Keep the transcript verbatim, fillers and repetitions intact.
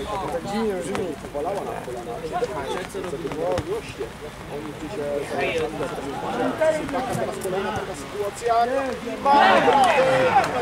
Tak dziwnie, że mnie powalała na kolana. No właśnie. Oni dzisiaj... Taka teraz kolana, taka sytuacja. Ma naprawdę...